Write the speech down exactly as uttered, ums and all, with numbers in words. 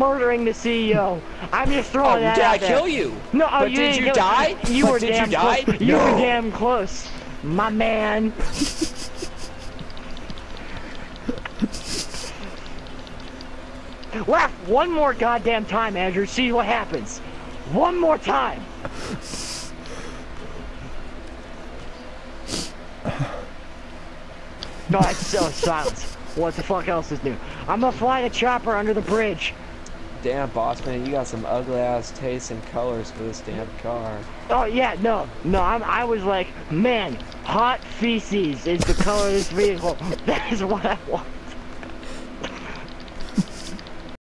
murdering the C E O. I'm just Oh, throwing that did out I there. kill you? No, oh, But you did didn't you kill- die? You But were did damn you die? close. You No. were damn close, my man. Laugh one more goddamn time, Andrew. See what happens. One more time. No, it's so silence. What the fuck else is new? I'm gonna fly the chopper under the bridge. Damn, boss man, you got some ugly ass tastes and colors for this damn car. Oh yeah, no, no. I'm, I was like, man, hot feces is the color of this vehicle. That is what I want.